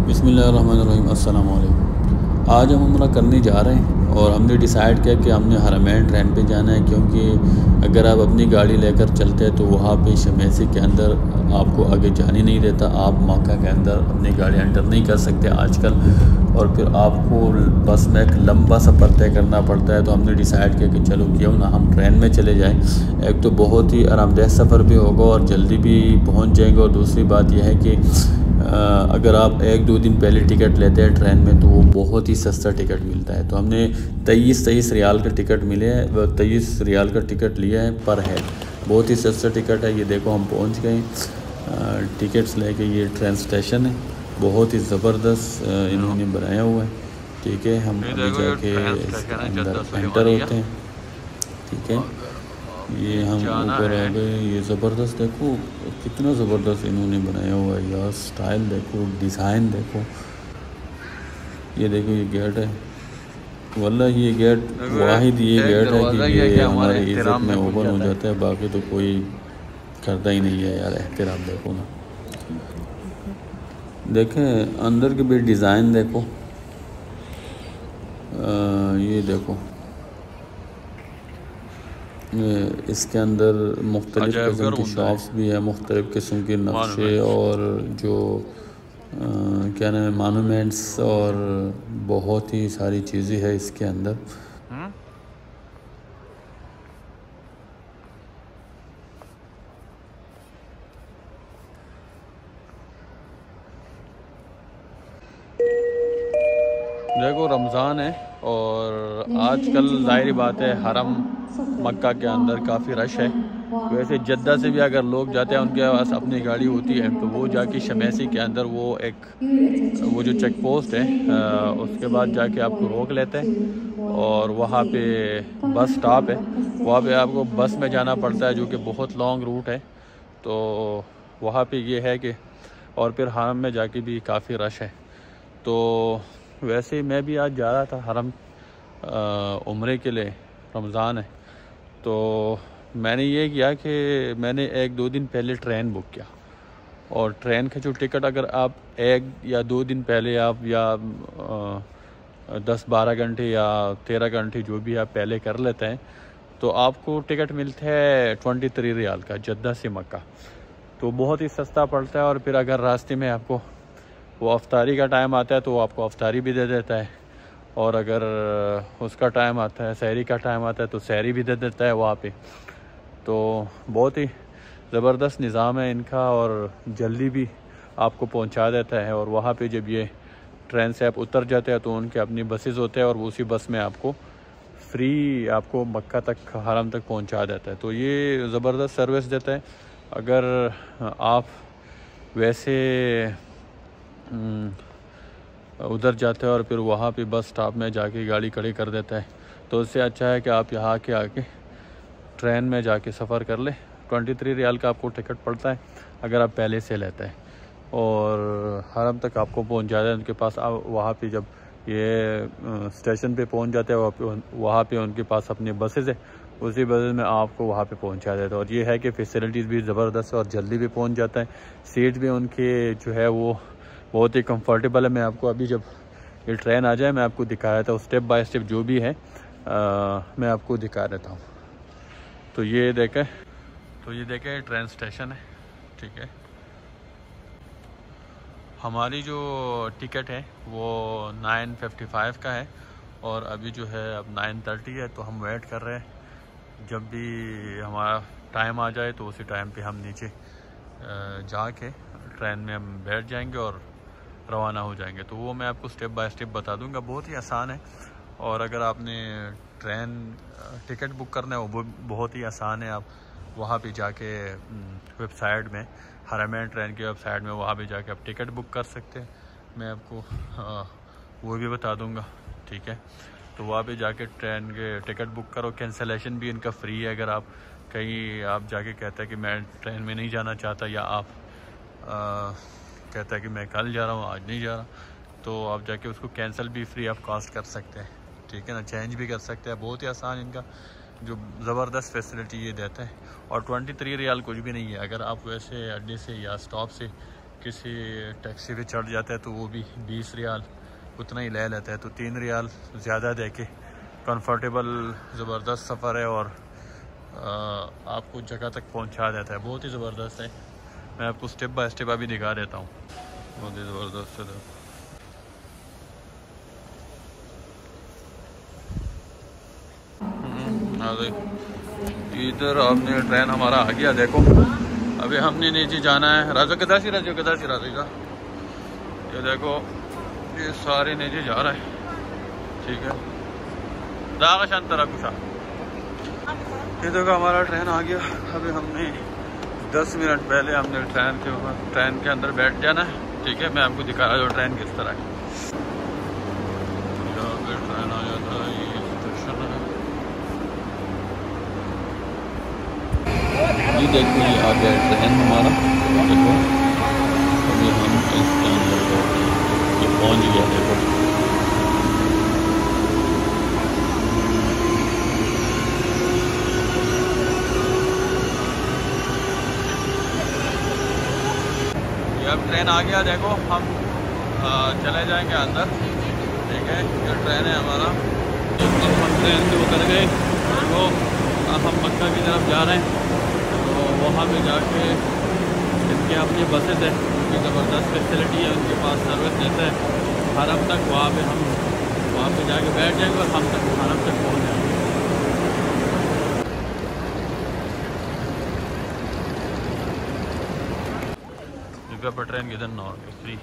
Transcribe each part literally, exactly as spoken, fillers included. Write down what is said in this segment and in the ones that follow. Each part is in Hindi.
बिस्मिल्लाहिर्रहमानिर्रहीम, अस्सलाम वालेकुम। आज हम उम्रा करने जा रहे हैं और हमने डिसाइड किया कि हमने हरमैन ट्रेन पे जाना है, क्योंकि अगर आप अपनी गाड़ी लेकर चलते हैं तो वहाँ पे शमेसी के अंदर आपको आगे जाने नहीं देता। आप मक्का के अंदर अपनी गाड़ी एंटर नहीं कर सकते आजकल, और फिर आपको बस में एक लंबा सफ़र तय करना पड़ता है। तो हमने डिसाइड किया कि चलो क्यों ना हम ट्रेन में चले जाएं। एक तो बहुत ही आरामदेह सफ़र भी होगा और जल्दी भी पहुंच जाएंगे, और दूसरी बात यह है कि अगर आप एक दो दिन पहले टिकट लेते हैं ट्रेन में तो वो बहुत ही सस्ता टिकट मिलता है। तो हमने तेईस तेईस रियाल का टिकट मिले है तेईस रियाल का टिकट लिया है पर हेड। बहुत ही सस्ता टिकट है। ये देखो हम पहुंच गए टिकट्स लेके। ये ट्रेन स्टेशन है, बहुत ही ज़बरदस्त इन्होंने बनाया हुआ है। ठीक है, हम अभी जाके अंदर एंटर होते हैं। ठीक है, ये हम ऊपर आ गए। ये ज़बरदस्त देखो कितना ज़बरदस्त इन्होंने बनाया हुआ है यार। स्टाइल देखो, डिज़ाइन देखो। ये देखो ये गेट है, वल्ला ये गेट वाहिद ये गेट है कि ये हमारी इज़्ज़त में ओपन हो जाता है, बाकी तो कोई करता ही नहीं है यार एहतराम। देखो ना, देखें अंदर के भी डिज़ाइन देखो। आ, ये देखो इसके अंदर मुख्तलिफ़ किस्म की शॉप्स भी है, मुख्तलिफ़ किस्म के नक्शे और जो आ, क्या नाम है मॉन्यूमेंट्स, और बहुत ही सारी चीज़ें हैं इसके अंदर। देखो रमज़ान है और आजकल ज़ाहिर बात है हरम मक्का के अंदर काफ़ी रश है। वैसे जद्दा से भी अगर लोग जाते हैं उनके पास अपनी गाड़ी होती है तो वो जाके शमेसी के अंदर वो एक वो जो चेक पोस्ट है आ, उसके बाद जाके आपको रोक लेते हैं और वहाँ पे बस स्टॉप है। वहाँ पे आपको बस में जाना पड़ता है जो कि बहुत लॉन्ग रूट है। तो वहाँ पे ये है कि और फिर हरम में जाके भी काफ़ी रश है। तो वैसे मैं भी आज जा रहा था हरम उम्रे के लिए, रमज़ान है। तो मैंने ये किया कि मैंने एक दो दिन पहले ट्रेन बुक किया, और ट्रेन का जो टिकट अगर आप एक या दो दिन पहले आप या आ, दस बारह घंटे या तेरह घंटे जो भी आप पहले कर लेते हैं तो आपको टिकट मिलता है ट्वेंटी थ्री रियाल का जद्दा से मक्का। तो बहुत ही सस्ता पड़ता है। और फिर अगर रास्ते में आपको वो अफ्तारी का टाइम आता है तो वो आपको अफ्तारी भी दे देता है, और अगर उसका टाइम आता है सहरी का टाइम आता है तो सहरी भी दे देता है वहाँ पे। तो बहुत ही ज़बरदस्त निज़ाम है इनका, और जल्दी भी आपको पहुँचा देता है। और वहाँ पे जब ये ट्रेन से आप उतर जाते हैं तो उनके अपनी बसेस होते हैं और उसी बस में आपको फ्री आपको मक्का तक हरम तक पहुँचा देता है। तो ये ज़बरदस्त सर्विस देता है। अगर आप वैसे उधर जाते हैं और फिर वहाँ पे बस स्टॉप में जाके गाड़ी खड़ी कर देता है, तो उससे अच्छा है कि आप यहाँ के आके ट्रेन में जाके सफ़र कर ले। ट्वेंटी थ्री रियाल का आपको टिकट पड़ता है अगर आप पहले से लेते हैं, और हरम तक आपको पहुँच जाता है उनके पास। आप वहाँ पे जब ये स्टेशन पे पहुँच जाते हैं वहाँ पे वहाँ पे उनके पास अपनी बसेज़ है, उसी बसेज़ में आपको वहाँ पे पहुँचा देता है। और ये है कि फ़ैसिलिटीज़ भी ज़बरदस्त है और जल्दी भी पहुँच जाता है। सीट भी उनके जो है वो बहुत ही कंफर्टेबल है। मैं आपको अभी जब ये ट्रेन आ जाए मैं आपको दिखा देता हूँ स्टेप बाय स्टेप जो भी है आ, मैं आपको दिखा देता हूँ। तो ये देखें तो ये देखें ट्रेन स्टेशन है। ठीक है, हमारी जो टिकट है वो नाइन फिफ्टी फाइव का है और अभी जो है अब नाइन थर्टी है। तो हम वेट कर रहे हैं जब भी हमारा टाइम आ जाए तो उसी टाइम पे हम नीचे जाके ट्रेन में हम बैठ जाएंगे और रवाना हो जाएंगे। तो वो मैं आपको स्टेप बाय स्टेप बता दूंगा, बहुत ही आसान है। और अगर आपने ट्रेन टिकट बुक करना है वो बहुत ही आसान है। आप वहाँ पे जाके वेबसाइट में हरमैन ट्रेन की वेबसाइट में वहाँ पे जाके आप टिकट बुक कर सकते हैं। मैं आपको आ, वो भी बता दूंगा। ठीक है, तो वहाँ पे जाके ट्रेन के टिकट बुक करो। कैंसिलेशन भी इनका फ्री है। अगर आप कहीं आप जाके कहते हैं कि मैं ट्रेन में नहीं जाना चाहता, या आप आ, कहता है कि मैं कल जा रहा हूँ आज नहीं जा रहा, तो आप जाके उसको कैंसिल भी फ्री ऑफ कॉस्ट कर सकते हैं। ठीक है ना, चेंज भी कर सकते हैं। बहुत ही आसान इनका जो ज़बरदस्त फैसिलिटी ये देता है। और ट्वेंटी थ्री रियाल कुछ भी नहीं है। अगर आप वैसे अड्डे से या स्टॉप से किसी टैक्सी पे चढ़ जाता है तो वो भी बीस रियाल उतना ही ले लेता है, तो तीन रियाल ज़्यादा दे के कम्फर्टेबल ज़बरदस्त सफ़र है और आ, आपको जगह तक पहुंचा देता है। बहुत ही ज़बरदस्त है। मैं आपको स्टेप बाय स्टेप अभी दिखा देता हूँ। बहुत ही ज़बरदस्त है। इधर आपने ट्रेन हमारा आ गया, देखो अभी हमने नीचे जाना है। राजो किधर सी राजो किधर सी राजो का ये देखो, ये सारे नीचे जा रहा है। ठीक है, दागा शांतरा कुशा। ये देखो हमारा ट्रेन आ गया। अभी हमने दस मिनट पहले हमने ट्रेन के ऊपर ट्रेन के अंदर बैठ जाना है। ठीक है, मैं आपको दिखा रहा हूँ ट्रेन किस तरह है। यहाँ पे ट्रेन आ जाता है, ये स्टेशन है। ये देखो ये आ गया ट्रेन हमारा। देखो अभी हम इसके अंदर ये पहुँच गया। देखो अब ट्रेन आ गया। देखो हम आ, चले जाएंगे अंदर। ठीक है, ये ट्रेन है हमारा। अब हम ट्रेन से उतर गए। देखो अब हम मक्का की तरफ जा रहे हैं। तो वहाँ पे जाके इनके अपनी बसेस है, उनकी ज़बरदस्त फैसिलिटी है, उनके पास सर्विस देते हैं हरम तक। वहाँ पे हम वहाँ पे जाके बैठ जाएंगे और हम तक हरम तक पहुँच जाएंगे। पर ट्रेन किधर ना फ्री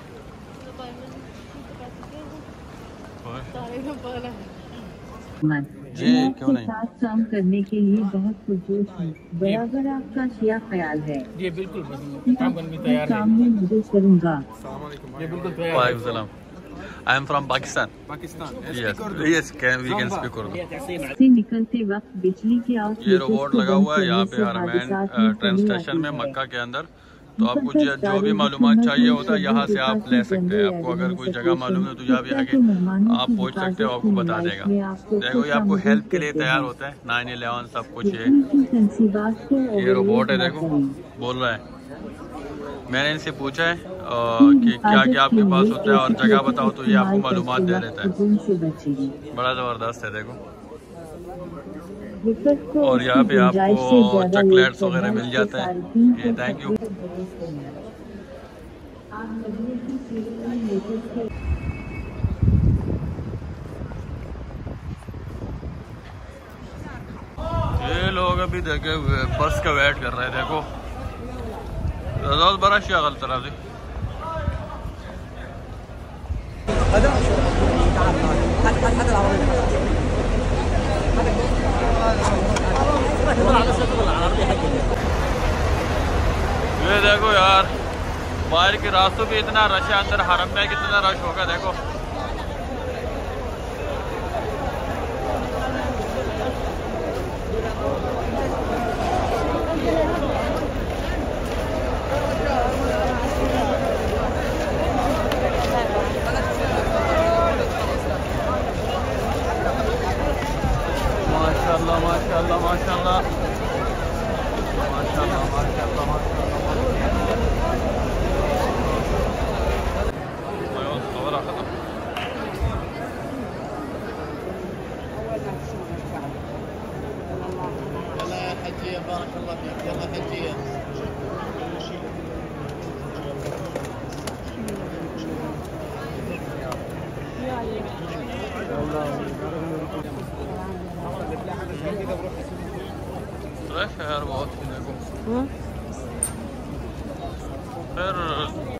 जी क्यों नहीं साथ काम करने के लिए बहुत पुरजोश है। बराबर आपका क्या ख्याल है? जी बिल्कुल काम करने की तैयार है। काम में मदद करूँगा। ये बिल्कुल तैयार है। वालेकुम सलाम। I am from Pakistan. Pakistan yes yes can we can speak Urdu. से निकलते वक्त बिजली के आउट ये रोबोट लगा हुआ है यहाँ पे हरमैन ट्रेन स्टेशन में मक्का के अंदर। तो आपको जो जो भी मालूमात चाहिए होता है यहाँ से आप ले सकते हैं। आपको अगर कोई जगह मालूम है तो यहाँ भी आके आप पहुँच सकते हो, आपको बता देगा। देखो ये आपको हेल्प के लिए तैयार होता है। नाइन इलेवन सब कुछ ये ये रोबोट है। देखो बोल रहा है। मैंने इनसे पूछा है कि क्या क्या आपके पास होता है और जगह बताओ, तो ये आपको मालूमात दे देता है। बड़ा ज़बरदस्त है। देखो और यहाँ पे आपको चॉकलेट्स वगैरह मिल जाता है। ये थैंक यू। ये लोग अभी देखे हुए बस का वेट कर रहे हैं। देखो बड़ा शगल तरह से ये देखो यार, बाहर के रास्तों पे इतना रश है, अंदर हरम में कितना रश होगा। देखो माशाल्लाह माशाल्लाह माशाल्लाह माशाल्लाह माशाल्लाह माशाल्लाह। खबर खत्म। يلا يا حجية بارك الله فيك. يلا حجية. फ्रेश है यार बहुत। देखो फिर